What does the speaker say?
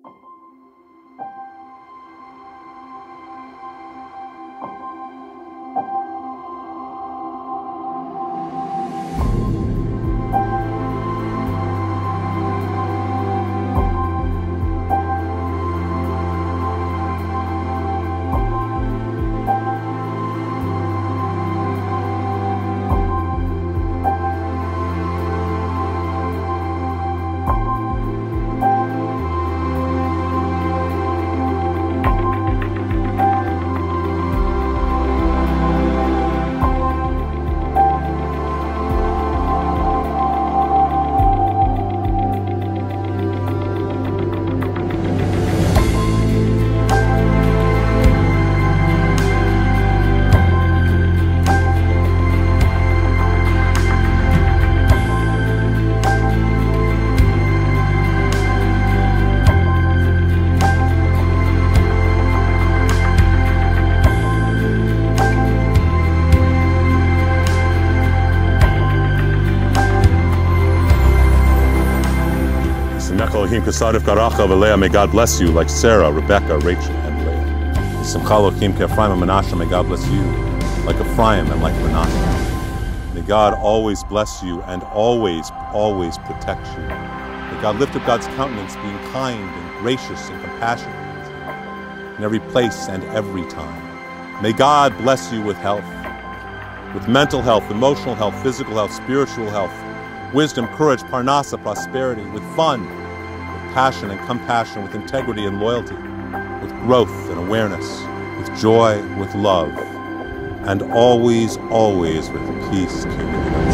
May God bless you like Sarah, Rebecca, Rachel, and Leah. May God bless you like Ephraim and like Manasseh. May God always bless you and always, always protect you. May God lift up God's countenance, being kind and gracious and compassionate in every place and every time. May God bless you with health, with mental health, emotional health, physical health, spiritual health, wisdom, courage, parnasa, prosperity, with fun, passion and compassion, with integrity and loyalty, with growth and awareness, with joy, with love, and always, always with peace, community.